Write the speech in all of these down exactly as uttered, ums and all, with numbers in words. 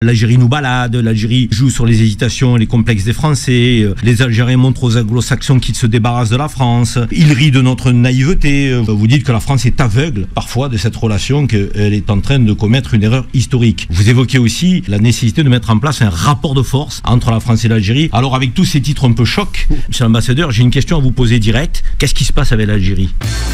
L'Algérie nous balade, l'Algérie joue sur les hésitations et les complexes des Français, les Algériens montrent aux anglo-saxons qu'ils se débarrassent de la France, ils rient de notre naïveté, vous dites que la France est aveugle parfois de cette relation, qu'elle est en train de commettre une erreur historique. Vous évoquez aussi la nécessité de mettre en place un rapport de force entre la France et l'Algérie. Alors avec tous ces titres un peu chocs, monsieur l'ambassadeur, j'ai une question à vous poser directe. Qu'est-ce qui se passe avec l'Algérie ?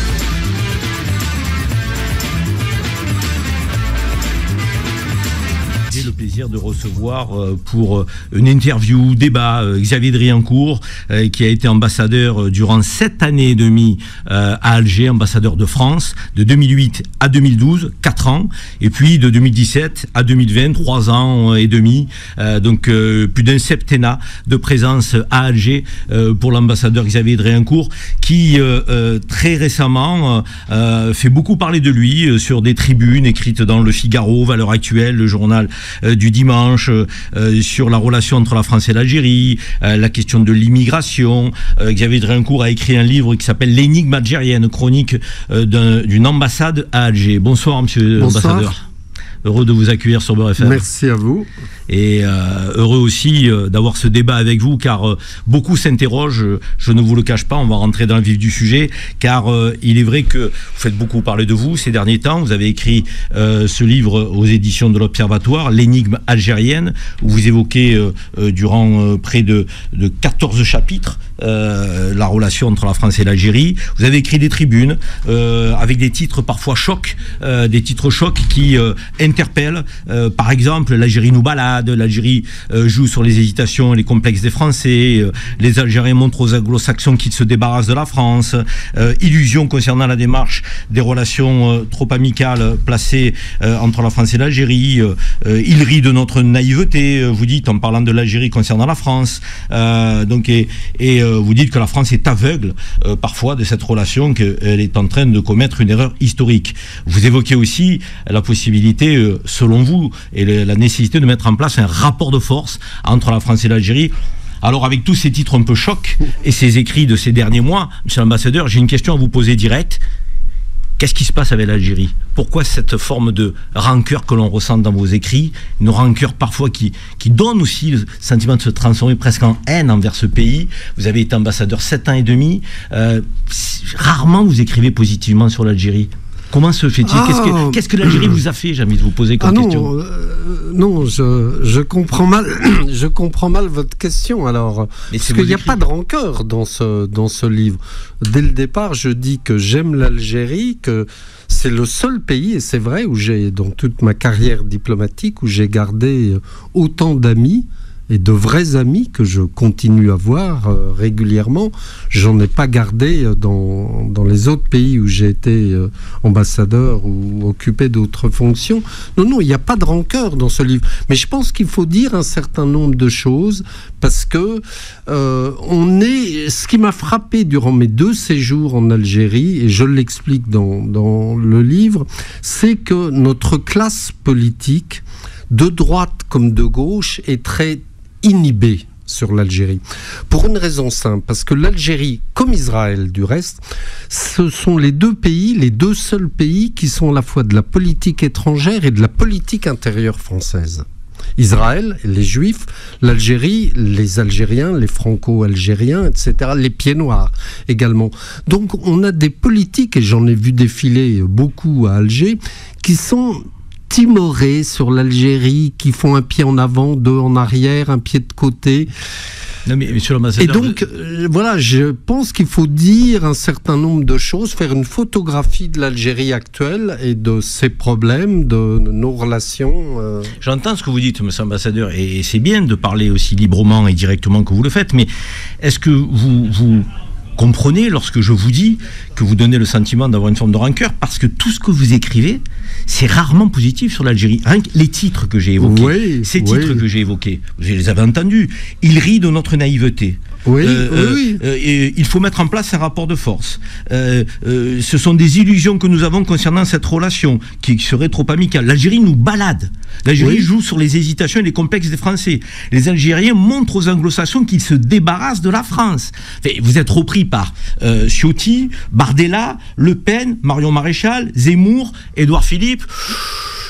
J'ai le plaisir de recevoir euh, pour une interview, débat, euh, Xavier Driancourt, euh, qui a été ambassadeur euh, durant sept années et demie euh, à Alger, ambassadeur de France, de deux mille huit à deux mille douze, quatre ans, et puis de deux mille dix-sept à deux mille vingt, trois ans et demi, euh, donc euh, plus d'un septennat de présence à Alger euh, pour l'ambassadeur Xavier Driancourt, qui euh, euh, très récemment euh, fait beaucoup parler de lui euh, sur des tribunes écrites dans Le Figaro, Valeurs Actuelles, le journal Euh, du dimanche, euh, sur la relation entre la France et l'Algérie, euh, la question de l'immigration. Euh, Xavier Driancourt a écrit un livre qui s'appelle L'énigme algérienne, chronique euh, d'un, d'une ambassade à Alger. Bonsoir, monsieur l'ambassadeur. Heureux de vous accueillir sur Beurre F M. Merci à vous. Et euh, heureux aussi euh, d'avoir ce débat avec vous, car euh, beaucoup s'interrogent, euh, je ne vous le cache pas, on va rentrer dans le vif du sujet, car euh, il est vrai que vous faites beaucoup parler de vous ces derniers temps. Vous avez écrit euh, ce livre aux éditions de l'Observatoire, L'énigme algérienne, où vous évoquez euh, euh, durant euh, près de, de quatorze chapitres euh, la relation entre la France et l'Algérie. Vous avez écrit des tribunes euh, avec des titres parfois chocs, euh, des titres chocs qui euh, interpellent. Euh, par exemple, l'Algérie nous balade, l'Algérie euh, joue sur les hésitations et les complexes des Français, euh, les Algériens montrent aux anglo-saxons qu'ils se débarrassent de la France, euh, illusion concernant la démarche des relations euh, trop amicales placées euh, entre la France et l'Algérie, euh, euh, ils rient de notre naïveté, euh, vous dites, en parlant de l'Algérie concernant la France, euh, donc, et, et euh, vous dites que la France est aveugle euh, parfois de cette relation, qu'elle est en train de commettre une erreur historique. Vous évoquez aussi la possibilité, euh, selon vous, et le, la nécessité de mettre en place un rapport de force entre la France et l'Algérie. Alors avec tous ces titres un peu chocs et ces écrits de ces derniers mois, monsieur l'ambassadeur, j'ai une question à vous poser directe. Qu'est-ce qui se passe avec l'Algérie? Pourquoi cette forme de rancœur que l'on ressent dans vos écrits, une rancœur parfois qui, qui donne aussi le sentiment de se transformer presque en haine envers ce pays? Vous avez été ambassadeur sept ans et demi, euh, rarement vous écrivez positivement sur l'Algérie. Comment se fait-il? ah, Qu'est-ce que, qu'est-ce que l'Algérie vous a fait? J'ai envie de vous poser comme ah non, question. Euh, non, je, je comprends mal, je comprends mal votre question. Alors, mais parce qu'il n'y a pas de rancœur dans ce dans ce livre. Dès le départ, je dis que j'aime l'Algérie, que c'est le seul pays, et c'est vrai, où j'ai, dans toute ma carrière diplomatique, où j'ai gardé autant d'amis. Et de vrais amis que je continue à voir euh, régulièrement. J'en ai pas gardé dans, dans les autres pays où j'ai été euh, ambassadeur ou occupé d'autres fonctions. Non, non, il n'y a pas de rancœur dans ce livre. Mais je pense qu'il faut dire un certain nombre de choses parce que euh, on est. Ce qui m'a frappé durant mes deux séjours en Algérie, et je l'explique dans, dans le livre, c'est que notre classe politique, de droite comme de gauche, est très inhibé sur l'Algérie. Pour une raison simple, parce que l'Algérie, comme Israël du reste, ce sont les deux pays, les deux seuls pays qui sont à la fois de la politique étrangère et de la politique intérieure française. Israël, les Juifs, l'Algérie, les Algériens, les Franco-Algériens, et cetera, les pieds noirs également. Donc on a des politiques, et j'en ai vu défiler beaucoup à Alger, qui sont timorés sur l'Algérie, qui font un pied en avant, deux en arrière, un pied de côté. Non mais, monsieur l'ambassadeur, et donc, euh, voilà, je pense qu'il faut dire un certain nombre de choses, faire une photographie de l'Algérie actuelle et de ses problèmes, de, de nos relations. Euh... J'entends ce que vous dites, monsieur l'ambassadeur, et, et c'est bien de parler aussi librement et directement que vous le faites, mais est-ce que vous... vous comprenez lorsque je vous dis que vous donnez le sentiment d'avoir une forme de rancœur, parce que tout ce que vous écrivez, c'est rarement positif sur l'Algérie. Rien que les titres que j'ai évoqués, oui, ces titres oui. que j'ai évoqués, vous les avez entendus, ils rient de notre naïveté. Oui, euh, oui. Euh, et il faut mettre en place un rapport de force. Euh, euh, ce sont des illusions que nous avons concernant cette relation qui serait trop amicale. L'Algérie nous balade. L'Algérie oui. joue sur les hésitations et les complexes des Français. Les Algériens montrent aux anglo-saxons qu'ils se débarrassent de la France. Enfin, vous êtes repris par euh, Ciotti, Bardella, Le Pen, Marion Maréchal, Zemmour, Édouard Philippe.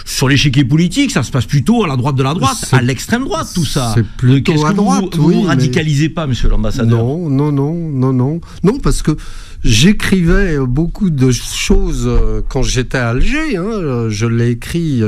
sur l'échiquier politique, ça se passe plutôt à la droite de la droite, à l'extrême droite, tout ça. C'est plutôt Qu'est-ce à que droite. Vous, vous, oui, vous radicalisez mais... pas, monsieur l'ambassadeur? Non, non, non, non, non. Non, parce que j'écrivais beaucoup de choses quand j'étais à Alger. Hein. Je l'ai écrit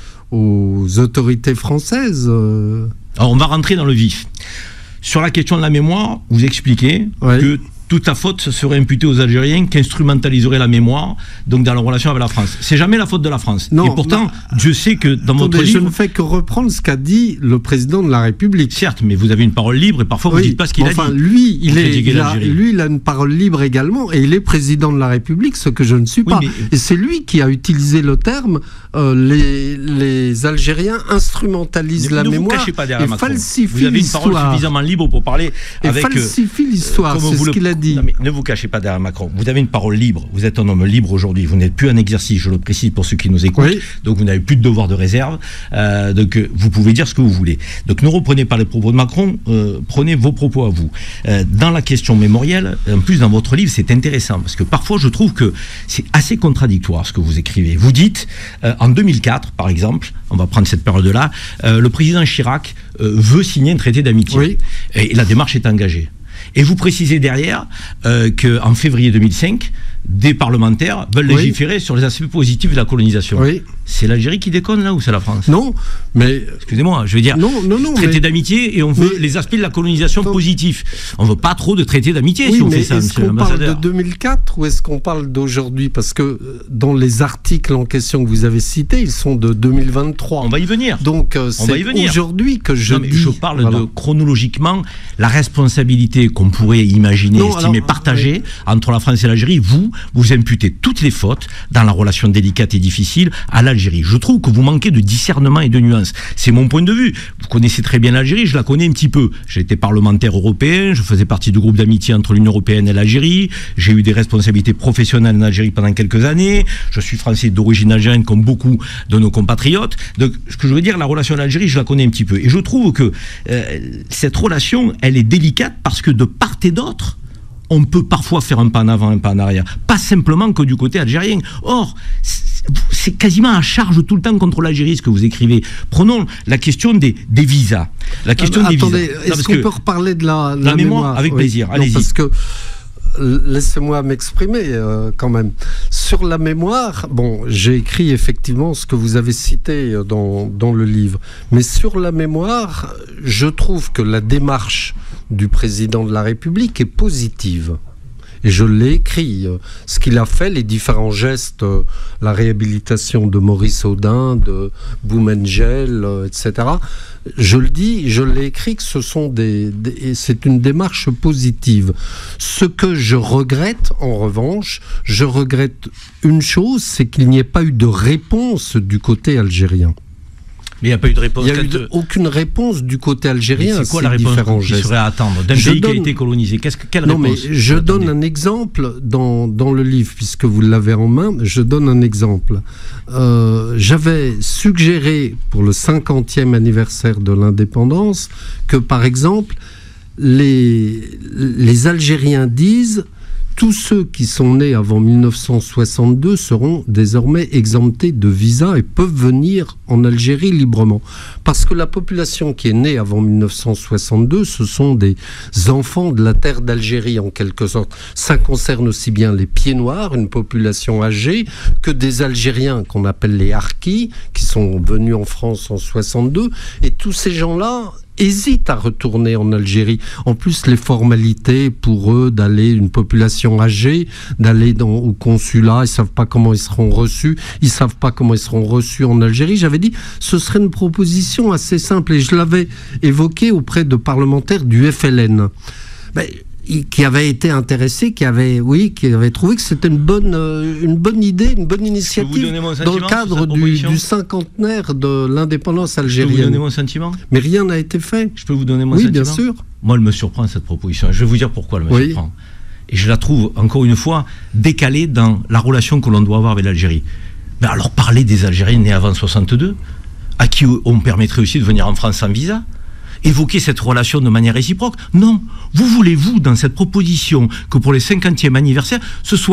aux autorités françaises. Alors, on va rentrer dans le vif. Sur la question de la mémoire, vous expliquez ouais. que toute la faute serait imputée aux Algériens qui instrumentaliseraient la mémoire, donc dans la relation avec la France. C'est jamais la faute de la France. Non, et pourtant, non. je sais que dans Attendez, votre livre... Je ne fais que reprendre ce qu'a dit le président de la République. Certes, mais vous avez une parole libre et parfois oui, vous ne dites pas ce qu'il enfin, a dit. Lui il, est, il a, lui, il a une parole libre également, et il est président de la République, ce que je ne suis pas. Oui, mais... Et c'est lui qui a utilisé le terme euh, les, les Algériens instrumentalisent ne, la ne mémoire vous pas et falsifient l'histoire. Vous avez une parole suffisamment libre pour parler et avec... Et falsifie l'histoire, c'est ce le... qu'il a dit. Non, mais ne vous cachez pas derrière Macron. Vous avez une parole libre. Vous êtes un homme libre aujourd'hui. Vous n'êtes plus un exercice, je le précise pour ceux qui nous écoutent. Oui. Donc vous n'avez plus de devoir de réserve. Euh, donc vous pouvez dire ce que vous voulez. Donc ne reprenez pas les propos de Macron. Euh, prenez vos propos à vous. Euh, dans la question mémorielle, en plus dans votre livre, c'est intéressant parce que parfois je trouve que c'est assez contradictoire ce que vous écrivez. Vous dites euh, en deux mille quatre, par exemple, on va prendre cette période-là, euh, le président Chirac euh, veut signer un traité d'amitié. Oui. Et, et la démarche est engagée. Et vous précisez derrière euh, qu'en février deux mille cinq, des parlementaires veulent oui. légiférer sur les aspects positifs de la colonisation. Oui. C'est l'Algérie qui déconne là ou c'est la France? Non, mais... Excusez-moi, je veux dire, non, non, non, traité mais... d'amitié et on veut mais... les aspects de la colonisation non. positifs. On ne veut pas trop de traité d'amitié oui, si on fait ça, monsieur l'ambassadeur. Est-ce qu'on parle de deux mille quatre ou est-ce qu'on parle d'aujourd'hui? Parce que dans les articles en question que vous avez cités, ils sont de deux mille vingt-trois. On va y venir. Donc euh, c'est aujourd'hui que je non, mais dis... Je parle voilà. de chronologiquement la responsabilité qu'on pourrait imaginer, non, estimer, alors, partager oui. entre la France et l'Algérie. Vous, vous imputez toutes les fautes dans la relation délicate et difficile à l'Algérie. Je trouve que vous manquez de discernement et de nuances. C'est mon point de vue. Vous connaissez très bien l'Algérie, je la connais un petit peu. J'ai été parlementaire européen, je faisais partie du groupe d'amitié entre l'Union européenne et l'Algérie. J'ai eu des responsabilités professionnelles en Algérie pendant quelques années. Je suis français d'origine algérienne comme beaucoup de nos compatriotes. Donc, ce que je veux dire, la relation à l'Algérie, je la connais un petit peu. Et je trouve que euh, cette relation, elle est délicate parce que de part et d'autre, on peut parfois faire un pas en avant, un pas en arrière. Pas simplement que du côté algérien. Or, c'est quasiment à charge tout le temps contre l'Algérie ce que vous écrivez. Prenons la question des, des visas. La question ah, des attendez, visas. Est-ce qu'on peut reparler de la, la, la mémoire, mémoire avec oui. plaisir. Allez-y. Parce que laissez-moi m'exprimer euh, quand même. Sur la mémoire, bon, j'ai écrit effectivement ce que vous avez cité dans, dans le livre. Mais sur la mémoire, je trouve que la démarche du président de la République est positive. Et je l'ai écrit. Ce qu'il a fait, les différents gestes, la réhabilitation de Maurice Audin, de Boumengel, et cetera. Je le dis, je l'ai écrit que ce sont des, des, c'est une démarche positive. Ce que je regrette, en revanche, je regrette une chose, c'est qu'il n'y ait pas eu de réponse du côté algérien. Mais il n'y a pas eu de réponse. Il n'y a eu de, aucune réponse du côté algérien. C'est quoi la réponse qui serait à attendre d'un pays donne, qui a été colonisé? Qu'est-ce que, quelle non, réponse mais je donne attendez. un exemple dans, dans le livre, puisque vous l'avez en main. Je donne un exemple. Euh, j'avais suggéré pour le cinquantième anniversaire de l'indépendance que, par exemple, les, les Algériens disent tous ceux qui sont nés avant mille neuf cent soixante-deux seront désormais exemptés de visa et peuvent venir en Algérie librement. Parce que la population qui est née avant mille neuf cent soixante-deux, ce sont des enfants de la terre d'Algérie en quelque sorte. Ça concerne aussi bien les pieds noirs, une population âgée, que des Algériens qu'on appelle les harkis, qui sont venus en France en soixante-deux. Et tous ces gens-là hésitent à retourner en Algérie. En plus, les formalités pour eux d'aller, une population âgée, d'aller dans, au consulat, ils ne savent pas comment ils seront reçus, ils ne savent pas comment ils seront reçus en Algérie. J'avais dit, ce serait une proposition assez simple et je l'avais évoqué auprès de parlementaires du F L N. Ben, qui avait été intéressé, qui avait, oui, qui avait trouvé que c'était une bonne, euh, une bonne idée, une bonne initiative dans le cadre du, du cinquantenaire de l'indépendance algérienne. Je peux vous donner mon sentiment? Mais rien n'a été fait. Je peux vous donner mon oui, sentiment? Oui, bien sûr. Moi, elle me surprend cette proposition. Je vais vous dire pourquoi elle me oui. surprend. Et je la trouve, encore une fois, décalée dans la relation que l'on doit avoir avec l'Algérie. Mais alors, parler des Algériens nés avant soixante-deux, à qui on permettrait aussi de venir en France sans visa? Évoquer cette relation de manière réciproque? Non. Vous voulez, vous, dans cette proposition, que pour les cinquantième anniversaire, ce soit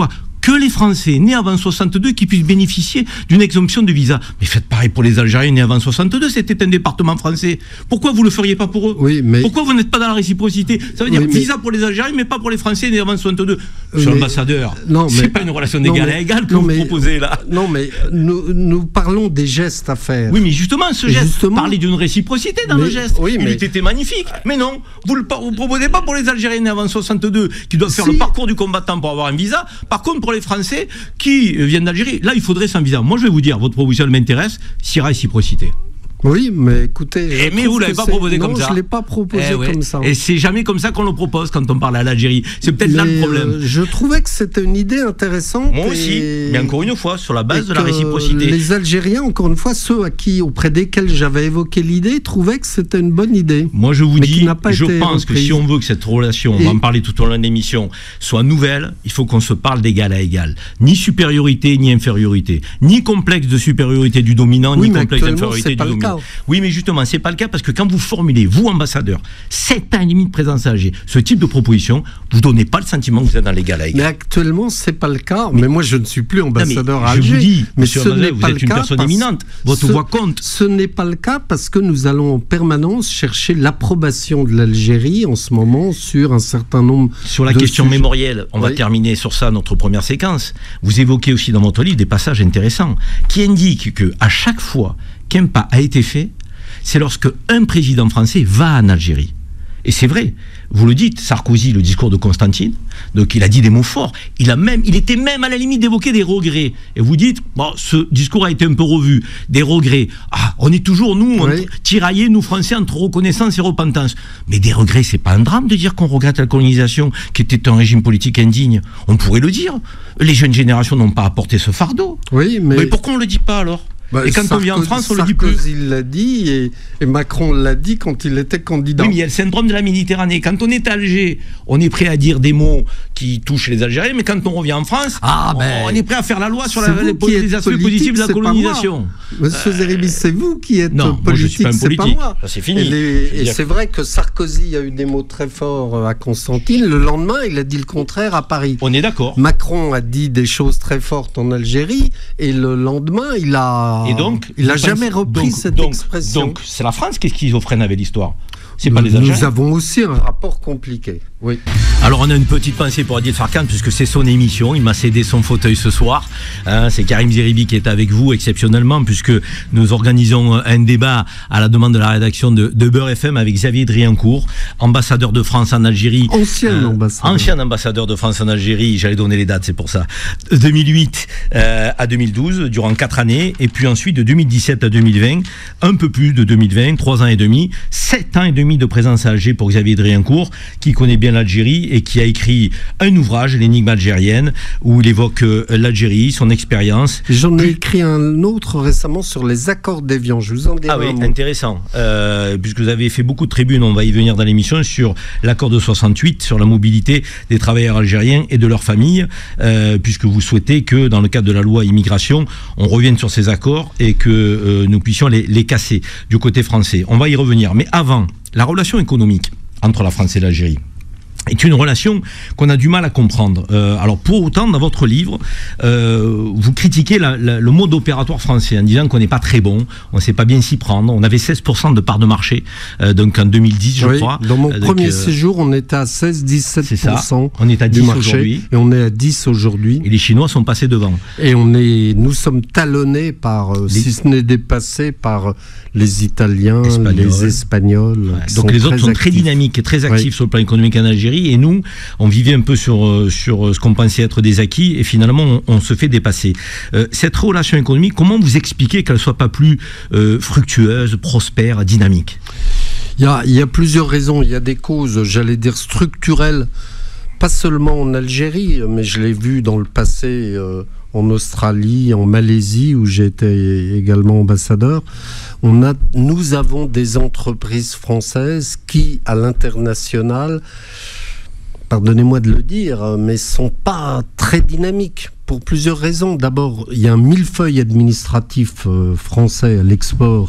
que les Français nés avant soixante-deux qui puissent bénéficier d'une exemption de visa. Mais faites pareil pour les Algériens nés avant soixante-deux, c'était un département français. Pourquoi vous le feriez pas pour eux? Oui, mais... Pourquoi vous n'êtes pas dans la réciprocité? Ça veut dire oui, mais... visa pour les Algériens, mais pas pour les Français nés avant soixante-deux. Monsieur mais... l'ambassadeur, non, mais... c'est pas une relation d'égal à égal que non, vous mais... proposez là. Non, mais nous, nous parlons des gestes à faire. Oui, mais justement, ce geste, justement... parlez d'une réciprocité dans mais... le geste. Oui, mais... Il était magnifique. Mais non, vous ne vous proposez pas pour les Algériens nés avant soixante-deux qui doivent faire si. le parcours du combattant pour avoir un visa. Par contre, pour les Français qui viennent d'Algérie, là, il faudrait sans visa. Moi, je vais vous dire, votre proposition m'intéresse, s'il y a réciprocité. Oui, mais écoutez... Et mais vous ne l'avez pas proposé non, comme ça. je ne l'ai pas proposé eh ouais. comme ça. Et c'est jamais comme ça qu'on le propose quand on parle à l'Algérie. C'est peut-être mais là le problème. Euh, je trouvais que c'était une idée intéressante. Moi aussi. Et... Mais encore une fois, sur la base de la réciprocité. Les Algériens, encore une fois, ceux à qui, auprès desquels j'avais évoqué l'idée, trouvaient que c'était une bonne idée. Moi, je vous dis, je pense reprise. que si on veut que cette relation, et... on va en parler tout au long de l'émission, soit nouvelle, il faut qu'on se parle d'égal à égal. Ni supériorité, ni infériorité. Ni complexe de supériorité du dominant, oui, ni complexe d'infériorité du dominant. Oui, mais justement, c'est pas le cas parce que quand vous formulez, vous ambassadeur, sept ans et demi de présence à Alger, ce type de proposition, vous donnez pas le sentiment que vous êtes dans l'égal à égal. Mais actuellement, c'est pas le cas. Mais, mais moi, je ne suis plus ambassadeur non, à Alger. Je vous dis, mais ce n'est vous pas êtes le une cas personne éminente. Votre ce, voix compte. Ce n'est pas le cas parce que nous allons en permanence chercher l'approbation de l'Algérie en ce moment sur un certain nombre. Sur la de question sujets. mémorielle, on oui. va terminer sur ça notre première séquence. Vous évoquez aussi dans votre livre des passages intéressants qui indiquent que à chaque fois qu'un pas a été fait, c'est lorsque un président français va en Algérie. Et c'est vrai, vous le dites, Sarkozy, le discours de Constantine, donc il a dit des mots forts, il, a même, il était même à la limite d'évoquer des regrets. Et vous dites, bon, ce discours a été un peu revu, des regrets. Ah, on est toujours, nous, oui. tiraillés, nous Français, entre reconnaissance et repentance. Mais des regrets, c'est pas un drame de dire qu'on regrette la colonisation, qui était un régime politique indigne. On pourrait le dire. Les jeunes générations n'ont pas apporté ce fardeau. Oui, mais... mais pourquoi on ne le dit pas alors? Bah, et quand Sarkozy, on vient en France, on le dit plus. Sarkozy l'a dit et, et Macron l'a dit quand il était candidat. Oui, mais il y a le syndrome de la Méditerranée. Quand on est à Alger, on est prêt à dire des mots qui touchent les Algériens, mais quand on revient en France, ah, ben, on est prêt à faire la loi sur la, les, les aspects politique, positifs de la colonisation. Monsieur euh, Zeribi, c'est vous qui êtes non, politique, moi, c'est pas moi. C'est fini. Et, les, et c'est vrai que Sarkozy a eu des mots très forts à Constantine. Le lendemain, il a dit le contraire à Paris. On est d'accord. Macron a dit des choses très fortes en Algérie et le lendemain, il a... Et donc, il a jamais repris donc, cette donc, expression. Donc, c'est la France qui est schizophrène avec l'histoire. C'est nous, pas les Algériens. Nous avons aussi un rapport compliqué. Oui. Alors on a une petite pensée pour Adil Farkan puisque c'est son émission, il m'a cédé son fauteuil ce soir, hein, c'est Karim Zeribi qui est avec vous exceptionnellement puisque nous organisons un débat à la demande de la rédaction de, de Beurre F M avec Xavier Driancourt, ambassadeur de France en Algérie. Ancien euh, ambassadeur. Ancien ambassadeur de France en Algérie, j'allais donner les dates, c'est pour ça. deux mille huit euh, à deux mille douze, durant quatre années, et puis ensuite de deux mille dix-sept à deux mille vingt, un peu plus de deux mille vingt, trois ans et demi, sept ans et demi de présence à Alger pour Xavier Driancourt, qui connaît bien l'Algérie et qui a écrit un ouvrage, L'énigme algérienne, où il évoque euh, l'Algérie, son expérience. J'en ai écrit un autre récemment sur les accords d'Évian. Je vous en dirai. Ah oui, un mot. Intéressant. Euh, puisque vous avez fait beaucoup de tribunes, on va y venir dans l'émission, sur l'accord de soixante-huit, sur la mobilité des travailleurs algériens et de leurs familles, euh, puisque vous souhaitez que, dans le cadre de la loi immigration, on revienne sur ces accords et que euh, nous puissions les, les casser du côté français. On va y revenir. Mais avant, la relation économique entre la France et l'Algérie est une relation qu'on a du mal à comprendre. Euh, alors pour autant, dans votre livre, euh, vous critiquez la, la, le mode opératoire français en disant qu'on n'est pas très bon, on ne sait pas bien s'y prendre. On avait seize pour cent de part de marché, euh, donc en deux mille dix, je oui, crois. Dans mon euh, premier donc, séjour, on était à seize à dix-sept pour cent on est à dix aujourd'hui. Et on est à dix aujourd'hui. Et les Chinois sont passés devant. Et on est, nous sommes talonnés par, les... si ce n'est dépassés par les Italiens, Espagnols. les Espagnols. Ouais. Donc les autres sont actifs. Très dynamiques et très actifs oui. sur le plan économique en Algérie. Et nous, on vivait un peu sur, sur ce qu'on pensait être des acquis et finalement on, on se fait dépasser. Euh, cette relation économique, comment vous expliquez qu'elle ne soit pas plus euh, fructueuse, prospère, dynamique ? il y, a, il y a plusieurs raisons. Il y a des causes, j'allais dire, structurelles, pas seulement en Algérie, mais je l'ai vu dans le passé euh, en Australie, en Malaisie, où j'étais également ambassadeur. On a, nous avons des entreprises françaises qui, à l'international, pardonnez-moi de le dire, mais ne sont pas très dynamiques pour plusieurs raisons. D'abord, il y a un millefeuille administratif euh, français à l'export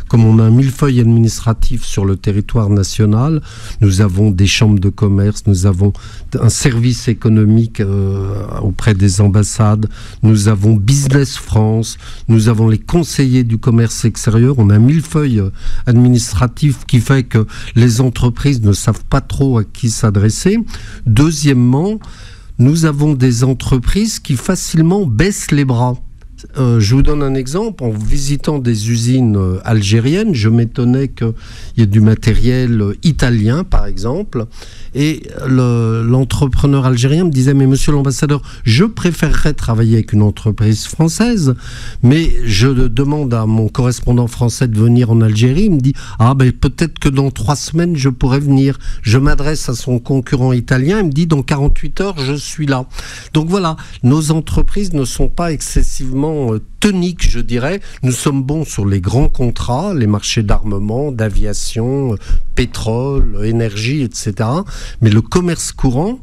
comme on a un millefeuille administratif sur le territoire national, nous avons des chambres de commerce, nous avons un service économique euh, auprès des ambassades, nous avons Business France, nous avons les conseillers du commerce extérieur, on a un millefeuille administratif qui fait que les entreprises ne savent pas trop à qui s'adresser. Deuxièmement, nous avons des entreprises qui facilement baissent les bras. Euh, je vous donne un exemple. En visitant des usines euh, algériennes, je m'étonnais qu'il y ait du matériel euh, italien, par exemple. Et le, l'entrepreneur algérien me disait, mais monsieur l'ambassadeur, je préférerais travailler avec une entreprise française, mais je demande à mon correspondant français de venir en Algérie. Il me dit, ah ben peut-être que dans trois semaines, je pourrais venir. Je m'adresse à son concurrent italien. Il me dit, dans quarante-huit heures, je suis là. Donc voilà, nos entreprises ne sont pas excessivement toniques, je dirais. Nous sommes bons sur les grands contrats, les marchés d'armement, d'aviation, pétrole, énergie, et cetera. Mais le commerce courant,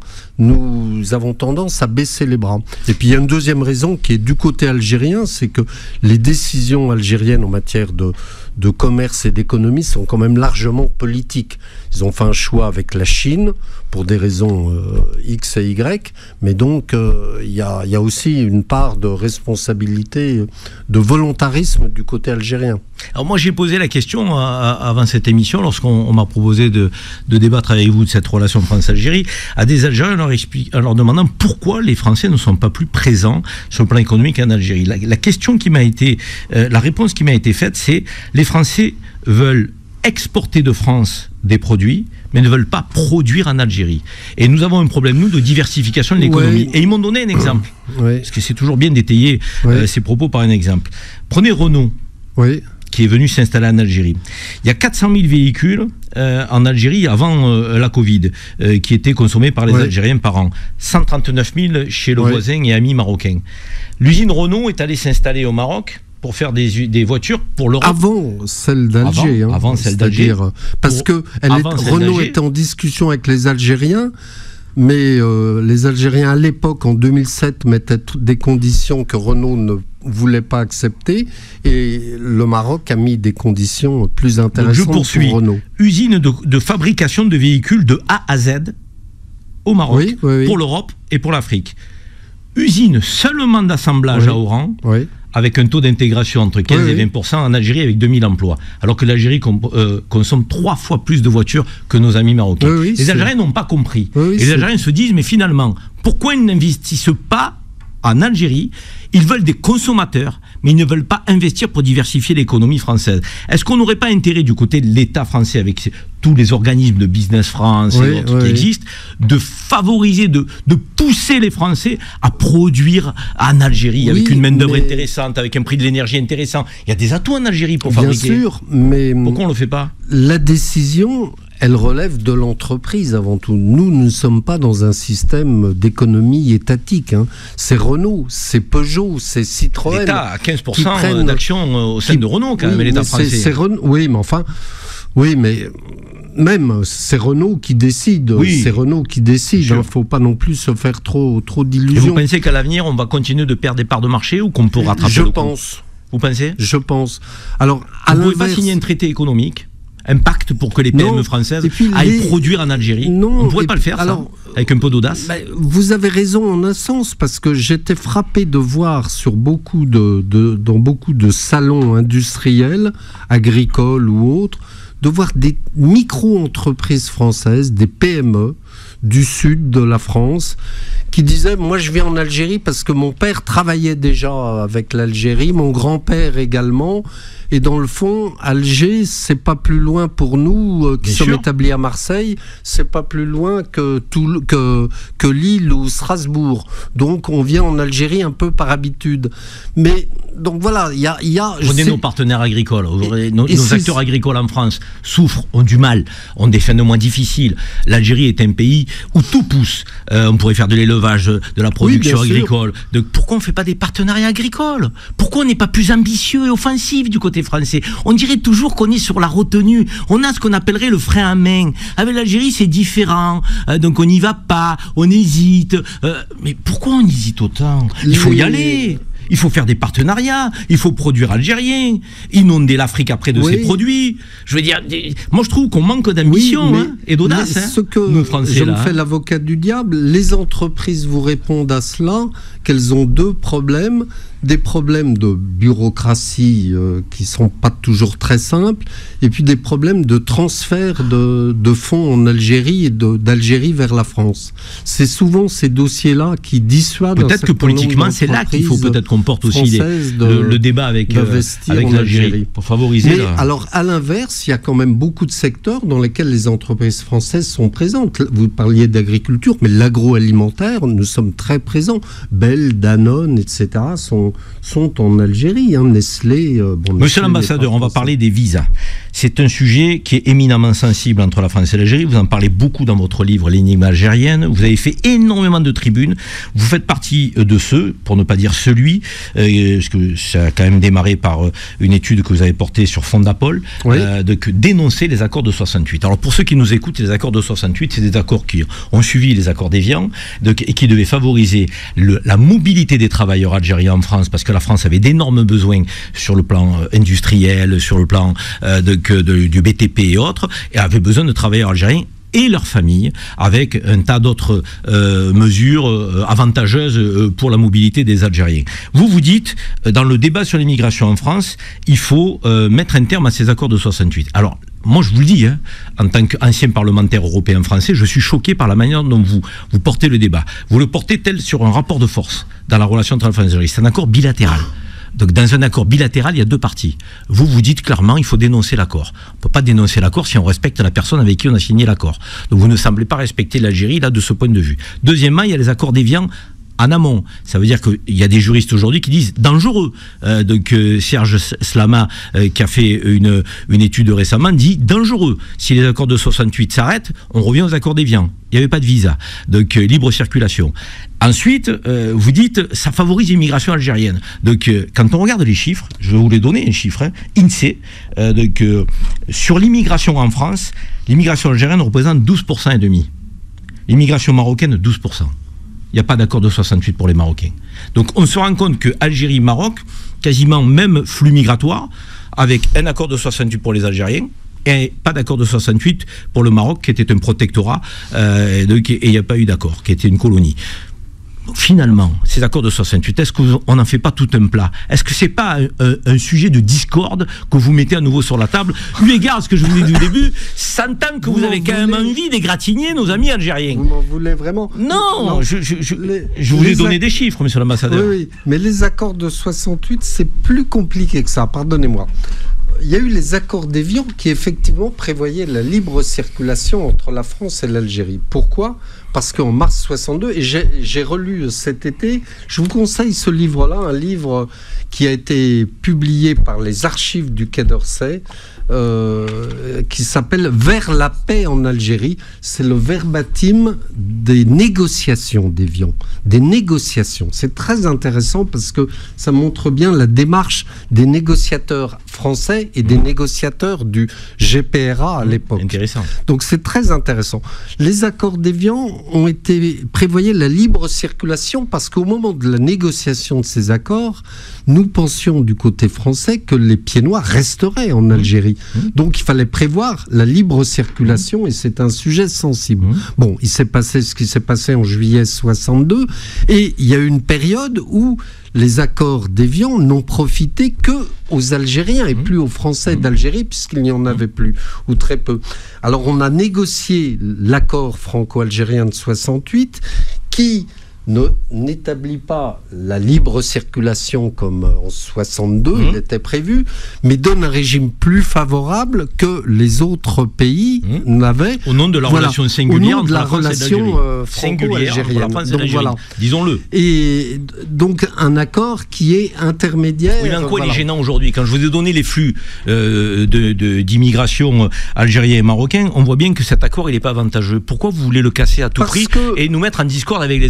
nous avons tendance à baisser les bras. Et puis il y a une deuxième raison qui est du côté algérien, c'est que les décisions algériennes en matière de, de commerce et d'économie sont quand même largement politiques. Ils ont fait un choix avec la Chine pour des raisons euh, X et Y, mais donc euh, il y a, y a aussi une part de responsabilité, de volontarisme du côté algérien. Alors moi j'ai posé la question à, à, avant cette émission, lorsqu'on on m'a proposé de, de débattre avec vous de cette relation France-Algérie, à des Algériens en leur, explique, en leur demandant pourquoi les Français ne sont pas plus présents sur le plan économique en Algérie. La, la question qui m'a été, euh, la réponse qui m'a été faite, c'est les Français veulent exporter de France des produits, mais ne veulent pas produire en Algérie. Et nous avons un problème, nous, de diversification de l'économie. Ouais. Et ils m'ont donné un exemple. Ouais. Parce que c'est toujours bien d'étayer ouais. euh, ces propos par un exemple. Prenez Renault, ouais. qui est venu s'installer en Algérie. Il y a quatre cent mille véhicules euh, en Algérie avant euh, la Covid, euh, qui étaient consommés par les ouais. Algériens par an. cent trente-neuf mille chez le ouais. voisin et ami marocain. L'usine Renault est allée s'installer au Maroc pour faire des, des voitures pour l'Europe. Avant celle d'Alger. Avant, hein, avant celle d'Alger. Parce que elle est, Renault était en discussion avec les Algériens, mais euh, les Algériens à l'époque, en deux mille sept, mettaient des conditions que Renault ne voulait pas accepter, et le Maroc a mis des conditions plus intéressantes. Donc je poursuis. Pour Renault. Usine de, de fabrication de véhicules de A à Z au Maroc, oui, oui, oui. pour l'Europe et pour l'Afrique. Usine seulement d'assemblage oui. à Oran, oui. avec un taux d'intégration entre quinze oui, et vingt pour cent en Algérie avec deux mille emplois. Alors que l'Algérie euh, consomme trois fois plus de voitures que nos amis marocains. Oui, oui, les Algériens n'ont pas compris. Oui, oui, et les Algériens se disent, mais finalement, pourquoi ils n'investissent pas en Algérie? Ils veulent des consommateurs, mais ils ne veulent pas investir pour diversifier l'économie française. Est-ce qu'on n'aurait pas intérêt du côté de l'État français, avec tous les organismes de Business France oui, et autres oui, qui existent, de favoriser, de, de pousser les Français à produire en Algérie, oui, avec une main-d'œuvre mais... intéressante, avec un prix de l'énergie intéressant? Il y a des atouts en Algérie pour Bien fabriquer. Bien sûr, mais... Pourquoi on ne le fait pas? La décision... elle relève de l'entreprise avant tout. Nous, nous ne sommes pas dans un système d'économie étatique. Hein. C'est Renault, c'est Peugeot, c'est Citroën. L'État a quinze pour cent prennent, d'actions au sein qui, de Renault, quand oui, même, l'État français. C'est Renault, oui, mais enfin... Oui, mais... Même, c'est Renault qui décide. Oui. C'est Renault qui décide. Il ne faut pas non plus se faire trop, trop d'illusions. Et vous pensez qu'à l'avenir, on va continuer de perdre des parts de marché ou qu'on peut rattraper Je le pense. Coup? Vous pensez? Je pense. Alors, à vous ne pouvez pas signer un traité économique, un pacte pour que les P M E non, françaises aillent les... produire en Algérie? Non, on ne pourrait pas le faire, alors, ça, avec un peu d'audace? Ben, vous avez raison en un sens, parce que j'étais frappé de voir sur beaucoup de, de, dans beaucoup de salons industriels, agricoles ou autres, de voir des micro-entreprises françaises, des P M E du sud de la France, qui disaient, moi je viens en Algérie parce que mon père travaillait déjà avec l'Algérie, mon grand-père également, et dans le fond, Alger, c'est pas plus loin pour nous euh, qui Bien sommes sûr. établis à Marseille, c'est pas plus loin que, tout, que, que Lille ou Strasbourg. Donc on vient en Algérie un peu par habitude. Mais donc voilà, il y a... Y a Prenez nos partenaires agricoles, et, nos, et nos acteurs agricoles en France souffrent, ont du mal, ont des fins de mois difficiles. L'Algérie est un pays où tout pousse. Euh, on pourrait faire de l'élevage, de la production oui, agricole. De, pourquoi on ne fait pas des partenariats agricoles? Pourquoi on n'est pas plus ambitieux et offensif du côté français? On dirait toujours qu'on est sur la retenue. On a ce qu'on appellerait le frein à main. Avec l'Algérie, c'est différent. Euh, donc on n'y va pas, on hésite. Euh, mais pourquoi on hésite autant? Il faut y aller. Il faut faire des partenariats, il faut produire algérien, inonder l'Afrique après de oui. ses produits. Je veux dire, moi je trouve qu'on manque d'ambition oui, hein, et d'audace. Hein, ce que nous, Français, je là, me fais hein. l'avocat du diable, les entreprises vous répondent à cela, qu'elles ont deux problèmes. Des problèmes de bureaucratie euh, qui sont pas toujours très simples, et puis des problèmes de transfert de, de fonds en Algérie et d'Algérie vers la France. C'est souvent ces dossiers-là qui dissuadent. Peut-être que politiquement, c'est là qu'il faut peut-être qu'on porte aussi les, de, le, le débat avec, euh, avec l'Algérie pour favoriser. Mais la... alors, à l'inverse, il y a quand même beaucoup de secteurs dans lesquels les entreprises françaises sont présentes. Vous parliez d'agriculture, mais l'agroalimentaire, nous sommes très présents. Bell, Danone, et cetera sont sont en Algérie, hein, Nestlé... Euh, bon, Monsieur l'ambassadeur, on va parler des visas. C'est un sujet qui est éminemment sensible entre la France et l'Algérie. Vous en parlez beaucoup dans votre livre « L'énigme algérienne ». Vous avez fait énormément de tribunes. Vous faites partie de ceux, pour ne pas dire celui, euh, parce que ça a quand même démarré par euh, une étude que vous avez portée sur Fondapol, oui. euh, de que dénoncer les accords de soixante-huit. Alors pour ceux qui nous écoutent, les accords de soixante-huit, c'est des accords qui ont suivi les accords d'Évian et qui devaient favoriser le, la mobilité des travailleurs algériens en France, parce que la France avait d'énormes besoins sur le plan euh, industriel, sur le plan euh, de, que de, du B T P et autres, et avait besoin de travailleurs algériens et leurs familles, avec un tas d'autres euh, mesures euh, avantageuses euh, pour la mobilité des Algériens. Vous vous dites, euh, dans le débat sur l'immigration en France, il faut euh, mettre un terme à ces accords de soixante-huit. Alors, moi, je vous le dis, hein, en tant qu'ancien parlementaire européen français, je suis choqué par la manière dont vous, vous portez le débat. Vous le portez tel sur un rapport de force dans la relation entre la France et l'Algérie. C'est un accord bilatéral. Donc, dans un accord bilatéral, il y a deux parties. Vous, vous dites clairement, il faut dénoncer l'accord. On ne peut pas dénoncer l'accord si on respecte la personne avec qui on a signé l'accord. Donc, vous ne semblez pas respecter l'Algérie, là, de ce point de vue. Deuxièmement, il y a les accords d'Évian en amont. Ça veut dire qu'il y a des juristes aujourd'hui qui disent dangereux. Euh, donc euh, Serge Slama, euh, qui a fait une, une étude récemment, dit dangereux. Si les accords de soixante-huit s'arrêtent, on revient aux accords d'Évian. Il n'y avait pas de visa. Donc euh, libre circulation. Ensuite, euh, vous dites, ça favorise l'immigration algérienne. Donc, euh, quand on regarde les chiffres, je vais vous les donner, les chiffres, hein, INSEE, euh, donc, euh, sur l'immigration en France, l'immigration algérienne représente douze pour cent et demi. L'immigration marocaine, douze pour cent. Il n'y a pas d'accord de soixante-huit pour les Marocains. Donc, on se rend compte que Algérie-Maroc, quasiment même flux migratoire, avec un accord de soixante-huit pour les Algériens, et pas d'accord de soixante-huit pour le Maroc, qui était un protectorat, euh, et il n'y a pas eu d'accord, qui était une colonie. Finalement, ces accords de soixante-huit, est-ce qu'on n'en fait pas tout un plat? Est-ce que c'est pas un, un, un sujet de discorde que vous mettez à nouveau sur la table? Eu égard à ce que je vous ai dit au début, s'entend que vous, vous avez quand même envie d'égratigner nos amis algériens. Vous m'en voulez vraiment? Non, non je, je, je, les, je vous ai donné des chiffres, monsieur l'ambassadeur. Oui, oui, mais les accords de soixante-huit, c'est plus compliqué que ça, pardonnez-moi. Il y a eu les accords d'Évian qui effectivement prévoyaient la libre circulation entre la France et l'Algérie. Pourquoi ? Parce qu'en mars soixante-deux, et j'ai relu cet été, je vous conseille ce livre-là, un livre qui a été publié par les archives du Quai d'Orsay, euh, qui s'appelle « Vers la paix en Algérie ». C'est le verbatim des négociations d'Évian, des négociations. C'est très intéressant parce que ça montre bien la démarche des négociateurs français et des négociateurs du G P R A à l'époque. Intéressant. Donc c'est très intéressant. Les accords d'Évian ont été prévoyaient la libre circulation parce qu'au moment de la négociation de ces accords, nous pensions du côté français que les pieds noirs resteraient en Algérie. Mmh. Donc il fallait prévoir la libre circulation mmh. et c'est un sujet sensible. Mmh. Bon, il s'est passé ce qui s'est passé en juillet soixante-deux et il y a eu une période où les accords d'Évian n'ont profité que aux Algériens et plus aux Français d'Algérie puisqu'il n'y en avait plus, ou très peu. Alors on a négocié l'accord franco-algérien de soixante-huit qui n'établit pas la libre circulation comme en soixante-deux, mmh. il était prévu, mais donne un régime plus favorable que les autres pays mmh. n'avaient. Au nom de la voilà. relation singulière entre la, la relation euh, franco-algérienne. Donc voilà. Disons-le. Et donc un accord qui est intermédiaire. Oui, mais en quoi voilà. il est gênant aujourd'hui? Quand je vous ai donné les flux euh, d'immigration algériens et marocains, on voit bien que cet accord il n'est pas avantageux. Pourquoi vous voulez le casser à tout Parce prix que... et nous mettre en discorde avec les Algériens?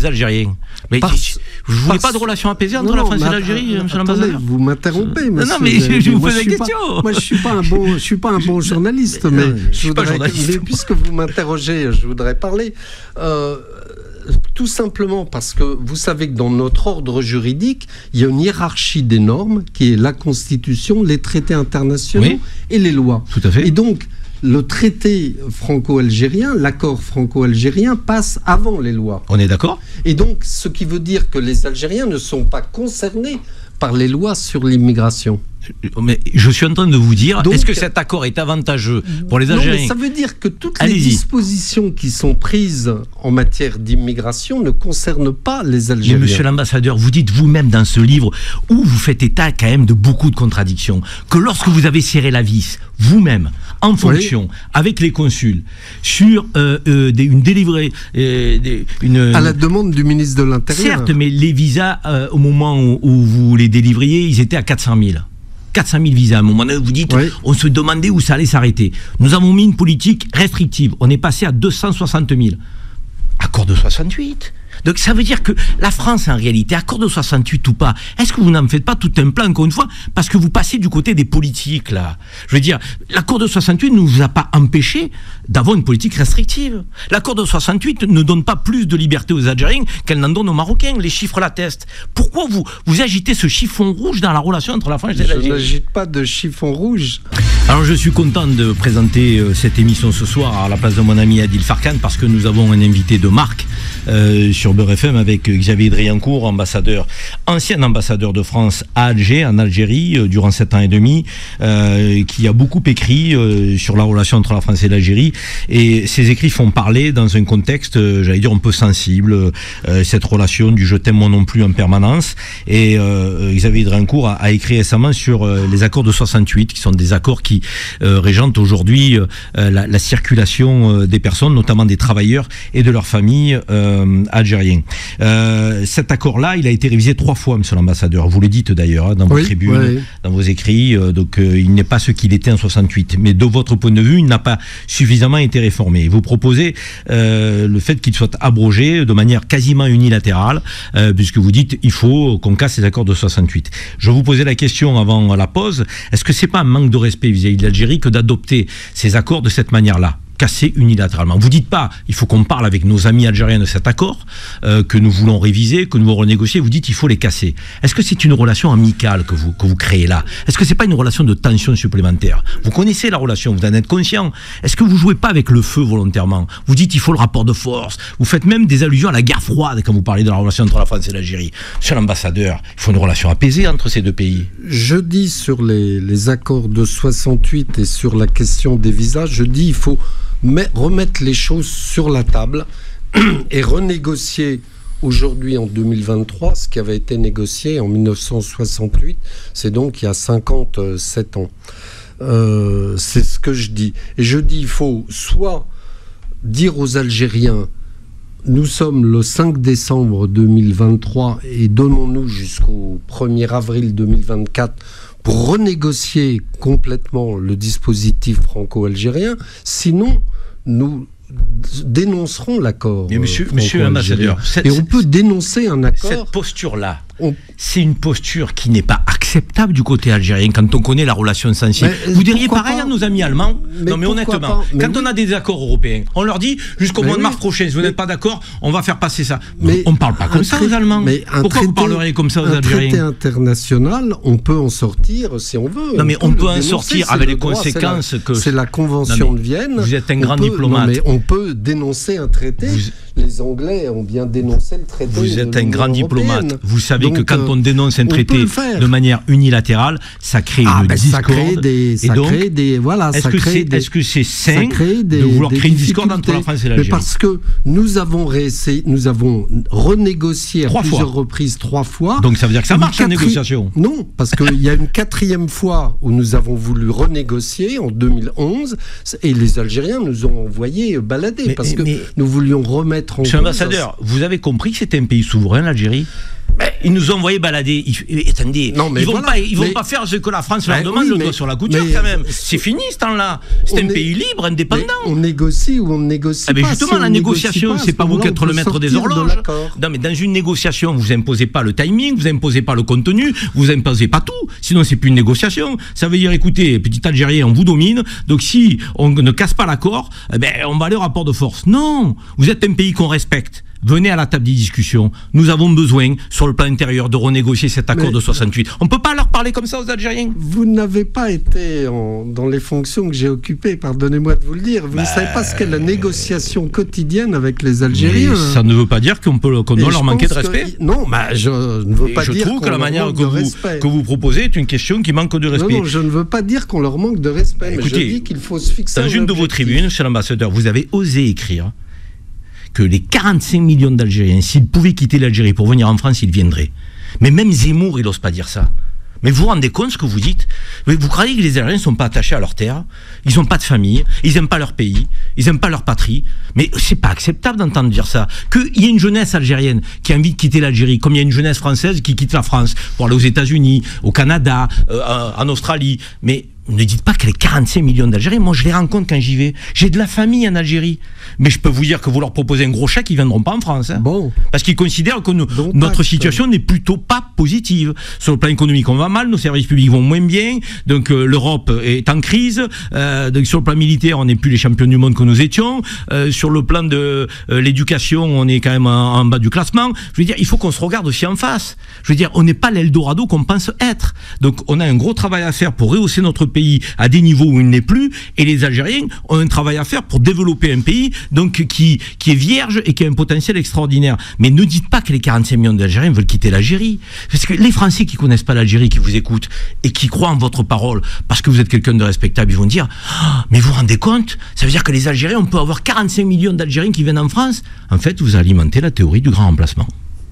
Algériens. Mais Parce, vous ne voulez parce, pas de relations apaisées entre non, la France et mais, l'Algérie, euh, monsieur attendez, l'ambassadeur? Vous m'interrompez, monsieur. Non, mais je, je vous pose la question. Pas, moi, je suis pas un bon, je suis pas un bon journaliste, mais, non, je, je voudrais, pas journaliste. mais puisque vous m'interrogez, je voudrais parler. Euh, Tout simplement parce que vous savez que dans notre ordre juridique, il y a une hiérarchie des normes qui est la Constitution, les traités internationaux oui. et les lois. Tout à fait. Et donc, le traité franco-algérien, l'accord franco-algérien passe avant les lois. On est d'accord. Et donc, ce qui veut dire que les Algériens ne sont pas concernés par les lois sur l'immigration. Mais je suis en train de vous dire, donc, est-ce que cet accord est avantageux pour les Algériens? Non, mais ça veut dire que toutes les dispositions qui sont prises en matière d'immigration ne concernent pas les Algériens. Mais monsieur l'ambassadeur, vous dites vous-même dans ce livre, où vous faites état quand même de beaucoup de contradictions, que lorsque vous avez serré la vis, vous-même, en fonction, oui. avec les consuls, sur euh, euh, des, une délivrée... Euh, des, une, à la demande du ministre de l'Intérieur. Certes, mais les visas, euh, au moment où, où vous les délivriez, ils étaient à quatre cent mille. quatre cent mille visas. À un moment donné, vous dites, oui. on se demandait où ça allait s'arrêter. Nous avons mis une politique restrictive. On est passé à deux cent soixante mille. Accord de soixante-huit. Donc ça veut dire que la France, en réalité, accord de soixante-huit ou pas, est-ce que vous n'en faites pas tout un plan, encore une fois, parce que vous passez du côté des politiques, là? Je veux dire, l'accord de soixante-huit ne vous a pas empêché d'avoir une politique restrictive. L'accord de soixante-huit ne donne pas plus de liberté aux Algériens qu'elle n'en donne aux Marocains. Les chiffres l'attestent. Pourquoi vous, vous agitez ce chiffon rouge dans la relation entre la France et l'Algérie? Je n'agite pas de chiffon rouge. Alors je suis content de présenter euh, cette émission ce soir à la place de mon ami Adil Farkan, parce que nous avons un invité de marque euh, sur Beurre F M avec Xavier Driancourt, ambassadeur, ancien ambassadeur de France à Alger, en Algérie, euh, durant sept ans et demi, euh, qui a beaucoup écrit euh, sur la relation entre la France et l'Algérie. Et ces écrits font parler dans un contexte, euh, j'allais dire, un peu sensible, euh, cette relation du je t'aime moi non plus en permanence. Et euh, Xavier Driancourt a, a écrit récemment sur euh, les accords de soixante-huit, qui sont des accords qui euh, régentent aujourd'hui euh, la, la circulation euh, des personnes, notamment des travailleurs et de leurs familles euh, algériens. Euh, cet accord-là, il a été révisé trois fois, monsieur l'ambassadeur. Vous le dites d'ailleurs hein, dans vos oui, tribunes, oui. dans vos écrits. Euh, donc, euh, il n'est pas ce qu'il était en soixante-huit. Mais de votre point de vue, il n'a pas suffisamment été réformé. Vous proposez euh, le fait qu'il soit abrogé de manière quasiment unilatérale, euh, puisque vous dites il faut qu'on casse les accords de soixante-huit. Je vous posais la question avant la pause. Est-ce que c'est pas un manque de respect vis-à-vis de l'Algérie que d'adopter ces accords de cette manière-là, cassé unilatéralement? Vous dites pas, il faut qu'on parle avec nos amis algériens de cet accord, euh, que nous voulons réviser, que nous voulons renégocier. Vous dites, il faut les casser. Est-ce que c'est une relation amicale que vous, que vous créez là? Est-ce que c'est pas une relation de tension supplémentaire? Vous connaissez la relation, vous en êtes conscient. Est-ce que vous jouez pas avec le feu volontairement? Vous dites, il faut le rapport de force. Vous faites même des allusions à la guerre froide quand vous parlez de la relation entre la France et l'Algérie. Monsieur l'ambassadeur, il faut une relation apaisée entre ces deux pays. Je dis sur les, les accords de soixante-huit et sur la question des visas, je dis, il faut mais remettre les choses sur la table et renégocier aujourd'hui en deux mille vingt-trois ce qui avait été négocié en mille neuf cent soixante-huit, c'est donc il y a cinquante-sept ans. Euh, c'est ce que je dis. Et je dis, il faut soit dire aux Algériens, nous sommes le cinq décembre deux mille vingt-trois et donnons-nous jusqu'au premier avril deux mille vingt-quatre pour renégocier complètement le dispositif franco-algérien, sinon nous dénoncerons l'accord. Mais monsieur, monsieur l'ambassadeur, et on peut dénoncer un accord. Cette posture-là, on... c'est une posture qui n'est pas acceptable du côté algérien quand on connaît la relation sensible. Mais, vous diriez pareil pas à nos amis allemands? mais Non mais honnêtement, mais quand oui. on a des accords européens, on leur dit jusqu'au mois de mars oui. prochain, si vous n'êtes pas d'accord, on va faire passer ça. Mais on ne parle pas comme ça aux Allemands. Mais Pourquoi traité, vous parleriez comme ça aux un Algériens? Un traité international, on peut en sortir si on veut. Non mais on, on peut, peut en sortir avec les droit, conséquences que... C'est la Convention de Vienne. Vous êtes un grand peut, diplomate. Non, mais on peut dénoncer un traité. Vous... Les Anglais ont bien dénoncé le traité. Vous êtes un grand diplomate. Européenne. Vous savez donc, que quand on dénonce un on traité de manière unilatérale, ça crée ah, une ben, discorde. Ça crée des, ça et donc, crée des, voilà, est-ce que c'est est -ce c'est sain des, de vouloir créer une discorde entre la France et l'Algérie? Mais parce que nous avons réessayé, nous avons renégocié à trois plusieurs fois. reprises trois fois. Donc ça veut dire que ça marche la négociation? Non, parce qu'il y a une quatrième fois où nous avons voulu renégocier en deux mille onze et les Algériens nous ont envoyé balader mais, parce mais, que mais, nous voulions remettre en Monsieur l'ambassadeur, vous avez compris que c'était un pays souverain, l'Algérie? Mais ils nous ont envoyé balader. Ils, attendez, non, mais ils vont voilà, pas, ils vont mais, pas faire ce que la France leur mais, demande, oui, le doigt sur la couture quand même. C'est fini ce temps-là. C'est un est, pays libre, indépendant. On négocie ou on ne négocie ah, mais pas. Justement, si la négociation, c'est pas vous qui êtes le maître des horloges. Non, mais dans une négociation, vous imposez pas le timing, vous imposez pas le contenu, vous imposez pas tout. Sinon, c'est plus une négociation. Ça veut dire, écoutez, petit Algérien, on vous domine. Donc, si on ne casse pas l'accord, eh ben, on va aller au rapport de force. Non, vous êtes un pays qu'on respecte. Venez à la table des discussions. Nous avons besoin, sur le plan intérieur, de renégocier cet accord mais de soixante-huit. On ne peut pas leur parler comme ça aux Algériens. Vous n'avez pas été en, dans les fonctions que j'ai occupées, pardonnez-moi de vous le dire. Vous bah, ne savez pas ce qu'est la négociation quotidienne avec les Algériens. Ça ne veut pas dire qu'on peut qu'on doit leur manquer de respect. Que, non, bah, je ne veux pas je dire trouve que la manière que vous, que vous proposez est une question qui manque de respect. Non, non, je ne veux pas dire qu'on leur manque de respect, bah, écoutez, mais je dis qu'il faut se fixer dans une de vos tribunes, chez l'ambassadeur, vous avez osé écrire que les quarante-cinq millions d'Algériens, s'ils pouvaient quitter l'Algérie pour venir en France, ils viendraient. Mais même Zemmour, il n'ose pas dire ça. Mais vous vous rendez compte ce que vous dites? Vous croyez que les Algériens ne sont pas attachés à leur terre? Ils n'ont pas de famille, ils n'aiment pas leur pays, ils n'aiment pas leur patrie. Mais c'est pas acceptable d'entendre dire ça. Qu'il y ait une jeunesse algérienne qui a envie de quitter l'Algérie, comme il y a une jeunesse française qui quitte la France pour aller aux États-Unis, au Canada, euh, en Australie. Mais ne dites pas que les quarante-cinq millions d'Algériens, moi je les rencontre quand j'y vais. J'ai de la famille en Algérie. Mais je peux vous dire que vous leur proposez un gros chèque, ils ne viendront pas en France. Hein. Bon. Parce qu'ils considèrent que nous, notre acte. situation n'est plutôt pas positive. Sur le plan économique, on va mal, nos services publics vont moins bien, donc euh, l'Europe est en crise, euh, donc sur le plan militaire, on n'est plus les champions du monde que nous étions, euh, sur le plan de euh, l'éducation, on est quand même en, en bas du classement. Je veux dire, il faut qu'on se regarde aussi en face. Je veux dire, on n'est pas l'Eldorado qu'on pense être. Donc on a un gros travail à faire pour rehausser notre pays à des niveaux où il n'est plus, et les Algériens ont un travail à faire pour développer un pays donc qui, qui est vierge et qui a un potentiel extraordinaire. Mais ne dites pas que les quarante-cinq millions d'Algériens veulent quitter l'Algérie. Parce que les Français qui ne connaissent pas l'Algérie, qui vous écoutent et qui croient en votre parole, parce que vous êtes quelqu'un de respectable, ils vont dire oh, mais vous vous rendez compte, ça veut dire que les Algériens, on peut avoir quarante-cinq millions d'Algériens qui viennent en France. En fait, vous alimentez la théorie du grand remplacement.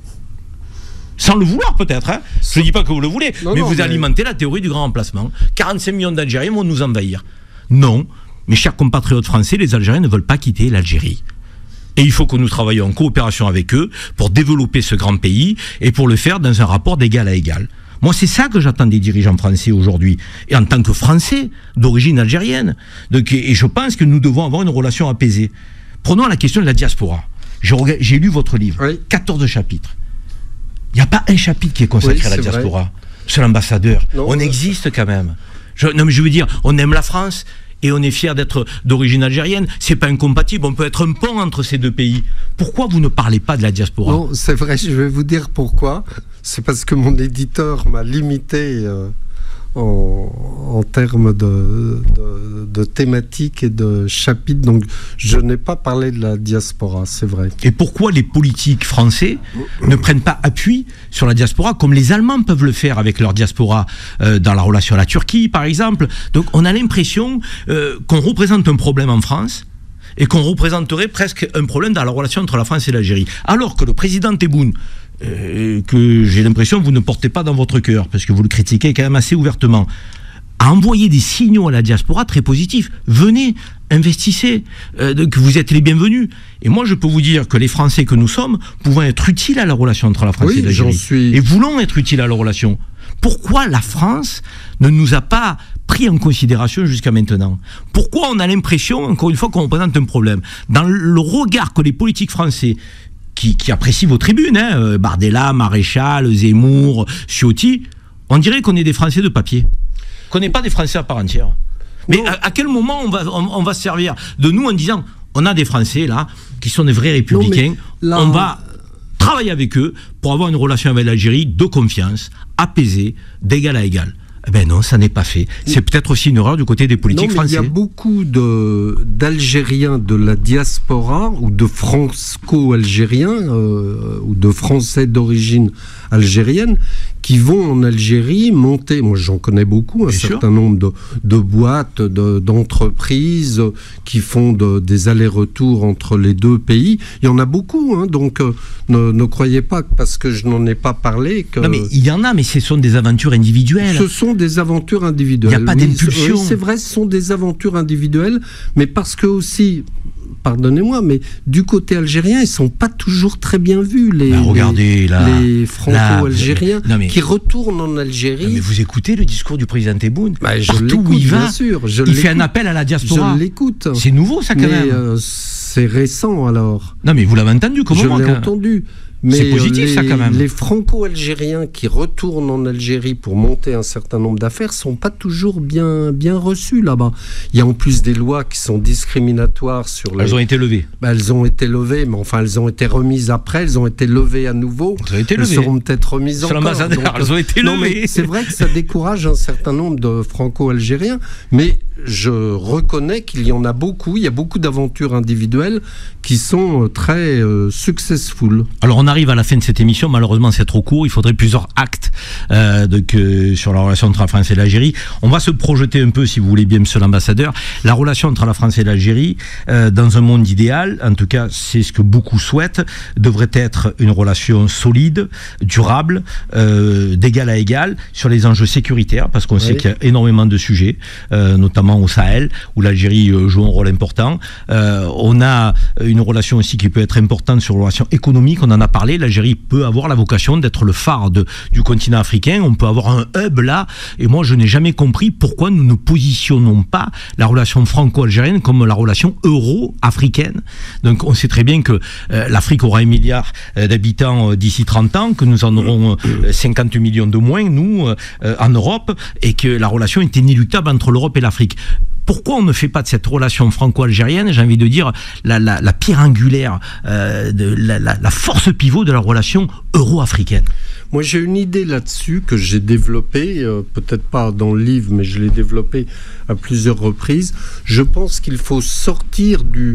Sans le vouloir peut-être, hein. Je ne dis pas que vous le voulez, non, mais non, vous mais... alimentez la théorie du grand remplacement. quarante-cinq millions d'Algériens vont nous envahir. Non, mes chers compatriotes français, les Algériens ne veulent pas quitter l'Algérie. Et il faut que nous travaillions en coopération avec eux pour développer ce grand pays et pour le faire dans un rapport d'égal à égal. Moi, c'est ça que j'attends des dirigeants français aujourd'hui, et en tant que Français d'origine algérienne. Donc, et je pense que nous devons avoir une relation apaisée. Prenons la question de la diaspora. J'ai lu votre livre, oui. quatorze chapitres. Il n'y a pas un chapitre qui est consacré oui, à la diaspora. Vrai. C'est l'ambassadeur. On euh... existe quand même. Je, non, mais je veux dire, on aime la France et on est fier d'être d'origine algérienne. C'est pas incompatible. On peut être un pont entre ces deux pays. Pourquoi vous ne parlez pas de la diaspora? Non, c'est vrai. Je vais vous dire pourquoi. C'est parce que mon éditeur m'a limité euh, en, en termes de, de, de thématiques et de chapitres. Donc, je n'ai pas parlé de la diaspora, c'est vrai. Et pourquoi les politiques français ne prennent pas appui sur la diaspora, comme les Allemands peuvent le faire avec leur diaspora euh, dans la relation à la Turquie, par exemple? Donc, on a l'impression euh, qu'on représente un problème en France et qu'on représenterait presque un problème dans la relation entre la France et l'Algérie. Alors que le président Tebboune, Euh, que j'ai l'impression que vous ne portez pas dans votre cœur, parce que vous le critiquez quand même assez ouvertement, a envoyé des signaux à la diaspora très positifs. Venez, investissez, euh, que vous êtes les bienvenus. Et moi, je peux vous dire que les Français que nous sommes pouvons être utiles à la relation entre la France oui, et l'Algérie. Suis... Et voulons être utiles à la relation. Pourquoi la France ne nous a pas pris en considération jusqu'à maintenant? Pourquoi on a l'impression, encore une fois, qu'on représente un problème? Dans le regard que les politiques français Qui, qui apprécient vos tribunes, hein, Bardella, Maréchal, Zemmour, Ciotti, on dirait qu'on est des Français de papier, qu'on n'est pas des Français à part entière. Mais à, à quel moment on va, on, on va se servir de nous en disant on a des Français là qui sont des vrais républicains, non, là, on va travailler avec eux pour avoir une relation avec l'Algérie de confiance, apaisée, d'égal à égal? Eh ben non, ça n'est pas fait. C'est peut-être aussi une erreur du côté des politiques non, mais français. Il y a beaucoup de, d'Algériens de la diaspora ou de franco-algériens euh, ou de Français d'origine algérienne qui vont en Algérie monter, moi j'en connais beaucoup, un Bien certain sûr. nombre de, de boîtes, de, d'entreprises qui font de, des allers-retours entre les deux pays. Il y en a beaucoup, hein, donc euh, ne, ne croyez pas que parce que je n'en ai pas parlé que... Non mais il y en a, mais ce sont des aventures individuelles. Ce sont des aventures individuelles. Il n'y a pas oui, d'impulsion. Oui, c'est vrai, ce sont des aventures individuelles, mais parce que aussi... pardonnez-moi, mais du côté algérien, ils sont pas toujours très bien vus, les, bah, regardez, les, là, les franco-algériens là, mais, qui retournent en Algérie. Non, mais vous écoutez le discours du président Tebboune, bah, je partout où il va, bien sûr, je il fait un appel à la diaspora. Je l'écoute. C'est nouveau, ça, quand mais, même. Euh, c'est récent, alors. Non, mais vous l'avez entendu, comment Je moi, l'ai quand... entendu. Mais c'est positif, les, ça, quand même. Les franco-algériens qui retournent en Algérie pour monter un certain nombre d'affaires sont pas toujours bien, bien reçus là-bas. Il y a en plus des lois qui sont discriminatoires sur les... Elles ont été levées. Ben, elles ont été levées, mais enfin, elles ont été remises après, elles ont été levées à nouveau. Elles ont été levées. Elles seront peut-être remises encore. L'ambassadeur, donc, elles ont été non, levées. mais c'est vrai que ça décourage un certain nombre de franco-algériens, mais je reconnais qu'il y en a beaucoup, il y a beaucoup d'aventures individuelles qui sont très euh, successful. Alors on arrive à la fin de cette émission, malheureusement c'est trop court, il faudrait plusieurs actes euh, de, que, sur la relation entre la France et l'Algérie. On va se projeter un peu, si vous voulez bien, monsieur l'ambassadeur. La relation entre la France et l'Algérie, euh, dans un monde idéal, en tout cas c'est ce que beaucoup souhaitent, devrait être une relation solide, durable, euh, d'égal à égal, sur les enjeux sécuritaires, parce qu'on oui. sait qu'il y a énormément de sujets, euh, notamment au Sahel, où l'Algérie joue un rôle important. Euh, on a une relation aussi qui peut être importante sur les relations économiques, on en a parlé, l'Algérie peut avoir la vocation d'être le phare de, du continent africain, on peut avoir un hub là, et moi je n'ai jamais compris pourquoi nous ne positionnons pas la relation franco-algérienne comme la relation euro-africaine. Donc on sait très bien que euh, l'Afrique aura un milliard euh, d'habitants euh, d'ici trente ans, que nous en aurons euh, cinquante millions de moins, nous, euh, en Europe, et que la relation est inéluctable entre l'Europe et l'Afrique. Pourquoi on ne fait pas de cette relation franco-algérienne, j'ai envie de dire, la, la, la pierre angulaire, euh, de, la, la, la force pivot de la relation euro-africaine? Moi, j'ai une idée là-dessus que j'ai développée, euh, peut-être pas dans le livre, mais je l'ai développée à plusieurs reprises. Je pense qu'il faut sortir du,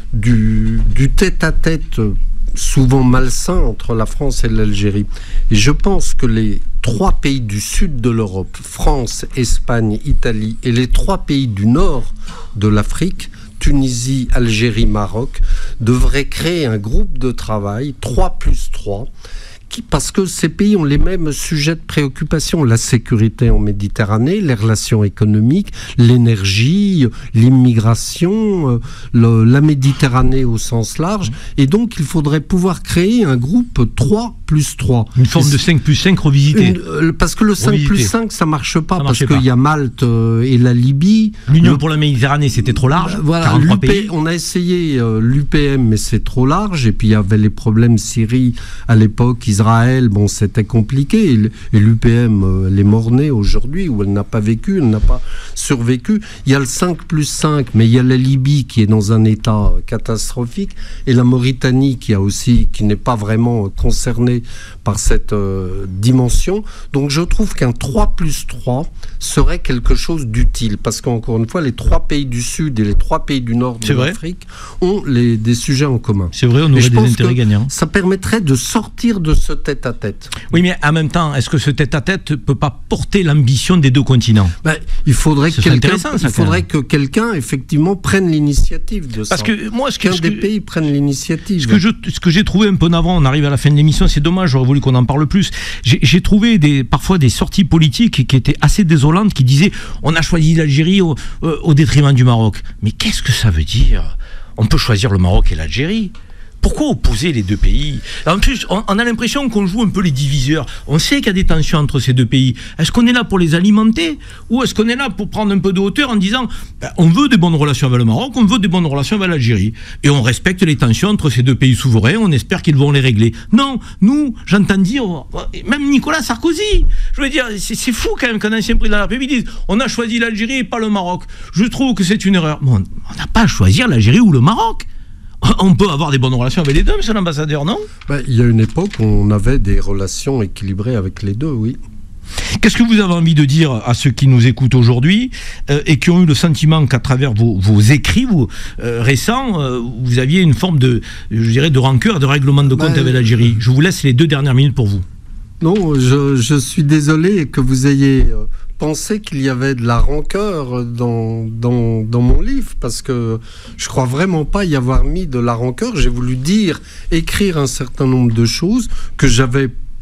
du, du tête-à-tête souvent malsain entre la France et l'Algérie. Et je pense que les trois pays du sud de l'Europe, France, Espagne, Italie, et les trois pays du nord de l'Afrique, Tunisie, Algérie, Maroc, devraient créer un groupe de travail, trois plus trois, qui, parce que ces pays ont les mêmes sujets de préoccupation, la sécurité en Méditerranée, les relations économiques, l'énergie, l'immigration, le, la Méditerranée au sens large, et donc il faudrait pouvoir créer un groupe trois plus trois. Une forme de cinq plus cinq revisité. Une, parce que le cinq revisité. plus cinq, ça marche pas, ça parce qu'il y a Malte et la Libye. L'Union le, pour la Méditerranée, c'était trop large. Voilà, pays. On a essayé euh, l'U P M, mais c'est trop large, et puis il y avait les problèmes Syrie à l'époque, Israël, bon, c'était compliqué, et, et l'U P M, euh, elle est mornée aujourd'hui, où elle n'a pas vécu, elle n'a pas survécu. Il y a le cinq plus cinq, mais il y a la Libye qui est dans un état catastrophique, et la Mauritanie qui a aussi, qui n'est pas vraiment concernée par cette euh, dimension. Donc je trouve qu'un trois plus trois serait quelque chose d'utile, parce qu'encore une fois, les trois pays du Sud et les trois pays du Nord de l'Afrique ont les, des sujets en commun. C'est vrai, on aurait des intérêts gagnants. Ça permettrait de sortir de ce tête-à-tête. Oui, mais en même temps, est-ce que ce tête-à-tête ne peut pas porter l'ambition des deux continents? Ben, il faudrait, que quelqu'un, ça, il faudrait que quelqu'un, effectivement, prenne l'initiative de Parce ça. Parce que moi, ce que, qu'un ce des que, pays prenne l'initiative. Ce que, je, ce que j'ai trouvé un peu navrant, on arrive à la fin de l'émission, c'est dommage, j'aurais voulu qu'on en parle plus. J'ai, j'ai trouvé des, parfois des sorties politiques qui étaient assez désolantes, qui disaient on a choisi l'Algérie au, euh, au détriment du Maroc. Mais qu'est-ce que ça veut dire? On peut choisir le Maroc et l'Algérie. Pourquoi opposer les deux pays? En plus, on, on a l'impression qu'on joue un peu les diviseurs. On sait qu'il y a des tensions entre ces deux pays. Est-ce qu'on est là pour les alimenter? Ou est-ce qu'on est là pour prendre un peu de hauteur en disant ben, on veut des bonnes relations avec le Maroc, on veut des bonnes relations avec l'Algérie. Et on respecte les tensions entre ces deux pays souverains, on espère qu'ils vont les régler. Non, nous, j'entends dire, même Nicolas Sarkozy, je veux dire, c'est, c'est fou quand même qu'un ancien président de la République dise on a choisi l'Algérie et pas le Maroc. Je trouve que c'est une erreur. Bon, on n'a pas à choisir l'Algérie ou le Maroc. On peut avoir des bonnes relations avec les deux, monsieur l'ambassadeur, non? Ben, il y a une époque où on avait des relations équilibrées avec les deux, oui. Qu'est-ce que vous avez envie de dire à ceux qui nous écoutent aujourd'hui euh, et qui ont eu le sentiment qu'à travers vos, vos écrits vos, euh, récents, euh, vous aviez une forme de, je dirais, de rancœur, de règlement de compte ben, avec l'Algérie? Je vous laisse les deux dernières minutes pour vous. Non, je, je suis désolé que vous ayez... Euh, pensé qu'il y avait de la rancœur dans, dans, dans mon livre, parce que je crois vraiment pas y avoir mis de la rancœur. J'ai voulu dire, écrire un certain nombre de choses que j'avais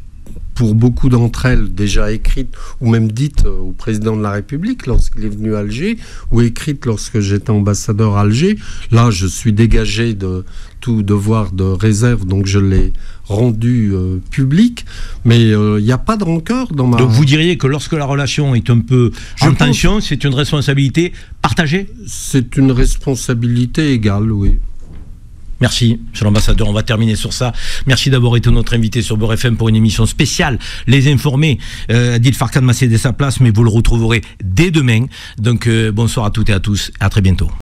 pour beaucoup d'entre elles déjà écrites ou même dites au président de la République lorsqu'il est venu à Alger, ou écrites lorsque j'étais ambassadeur à Alger. Là, je suis dégagé de tout devoir de réserve, donc je l'ai rendu euh, public, mais il euh, n'y a pas de rancœur dans ma... Donc vous diriez que lorsque la relation est un peu je en pense... tension, c'est une responsabilité partagée? C'est une responsabilité égale, oui. Merci, monsieur l'ambassadeur. On va terminer sur ça. Merci d'avoir été notre invité sur Beurre F M pour une émission spéciale. Les informés, euh, Adil Farkan m'a cédé sa place, mais vous le retrouverez dès demain. Donc, euh, bonsoir à toutes et à tous. À très bientôt.